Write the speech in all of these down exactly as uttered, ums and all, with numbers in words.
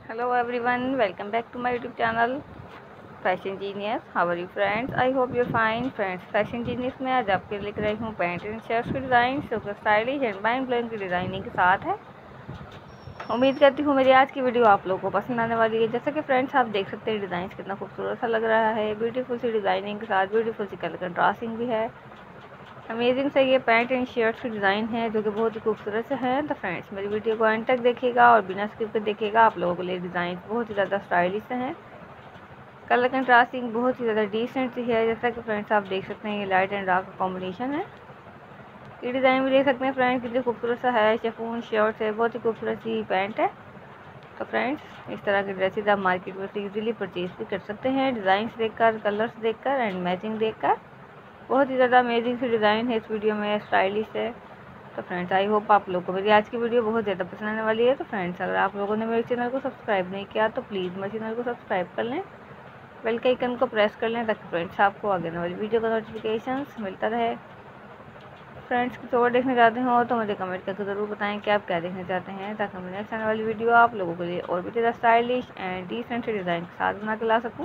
Hello everyone, welcome back to my YouTube channel Fashion Genius. How are you friends? I hope you're fine friends. Fashion Genius में आज आपके लिए लेकर आई हूँ पैंट एंड शर्ट्स के डिज़ाइन जो कि स्टाइलिश एंड माइंड ब्लोइंग की डिज़ाइनिंग के साथ है। उम्मीद करती हूँ मेरी आज की वीडियो आप लोगों को पसंद आने वाली है। जैसा कि फ्रेंड्स आप देख सकते हैं डिज़ाइन कितना खूबसूरत सा लग रहा है। ब्यूटीफुल सी डिज़ाइनिंग के साथ ब्यूटीफुल सी कलर कंट्रास्टिंग भी है। अमेजिंग से ये पैंट एंड शर्ट्स की डिज़ाइन है जो कि बहुत ही खूबसूरत से है। तो फ्रेंड्स मेरी वीडियो को एंड तक देखिएगा और बिना स्किप के देखिएगा। आप लोगों के लिए डिज़ाइन बहुत ही ज़्यादा स्टाइलिश से हैं। कलर कंट्रास्टिंग बहुत ही ज़्यादा डिसेंट सी है। जैसा कि फ्रेंड्स आप देख सकते हैं ये लाइट एंड डार्क का कॉम्बिनेशन है। ये डिज़ाइन भी देख सकते हैं फ्रेंड्स कितनी खूबसूरत सा है। शिफॉन शर्ट है, बहुत ही खूबसूरत सी पैंट है। तो फ्रेंड्स इस तरह के ड्रेसेस आप मार्केट में से इजीली परचेज भी कर सकते हैं। डिज़ाइंस देखकर, कलर्स देखकर एंड मैचिंग देखकर। बहुत ही ज़्यादा अमेजिंग सी डिज़ाइन है इस वीडियो में, स्टाइलिश है। तो फ्रेंड्स आई होप आप लोगों को मेरी आज की वीडियो बहुत ज़्यादा पसंद आने वाली है। तो फ्रेंड्स अगर आप लोगों ने मेरे चैनल को सब्सक्राइब नहीं किया तो प्लीज़ मेरे चैनल को सब्सक्राइब कर लें, बेल के आइकन को प्रेस कर लें ताकि फ्रेंड्स आपको आगे आने वाली वीडियो का नोटिफिकेशन मिलता रहे। फ्रेंड्स कुछ और देखना चाहते हो तो मुझे कमेंट करके ज़रूर बताएं कि आप क्या देखना चाहते हैं ताकि मैं नेक्स्ट आने वाली वीडियो आप लोगों के लिए और भी ज़्यादा स्टाइलिश एंड डिसेंट डिज़ाइन के साथ बना के ला सकूँ।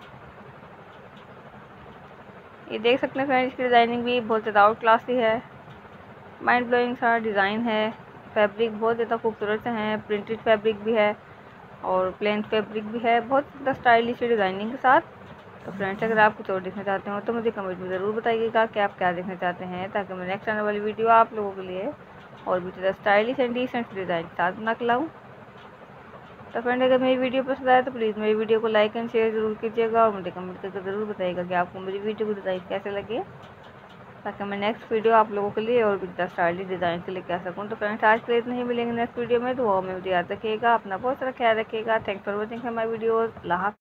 ये देख सकते हैं फ्रेंड्स की डिज़ाइनिंग भी बहुत ज़्यादा आउट क्लास है। माइंड ब्लोइंग सा डिज़ाइन है। फैब्रिक बहुत ज़्यादा खूबसूरत से हैं। प्रिंटेड फैब्रिक भी है और प्लेन फैब्रिक भी है, बहुत ज़्यादा स्टाइलिश डिज़ाइनिंग के साथ। तो फ्रेंड्स अगर आप कुछ और देखना चाहते हो तो मुझे कमेंट में ज़रूर बताइएगा कि आप क्या देखना चाहते हैं ताकि मैं नेक्स्ट आने वाली वीडियो आप लोगों के लिए और भी ज़्यादा स्टाइलिश एंड डिसेंट डिज़ाइन के साथ बना के लाऊँ। तो फ्रेंड अगर मेरी वीडियो पसंद आए तो प्लीज़ मेरी वीडियो को लाइक एंड शेयर ज़रूर कीजिएगा और मुझे कमेंट करके ज़रूर बताइएगा कि आपको मेरी वीडियो की डिज़ाइन कैसे लगे ताकि मैं नेक्स्ट वीडियो आप लोगों के लिए और भी ज़्यादा स्टाइलिश डिज़ाइन के लेके आ सकूँ। तो फ्रेंड्स आज के लिए इतना ही, मिलेंगे नेक्स्ट वीडियो में। तो वो में मुझे याद रखिएगा, अपना बहुत सारा ख्याल रखिएगा। Thanks for watching my videos.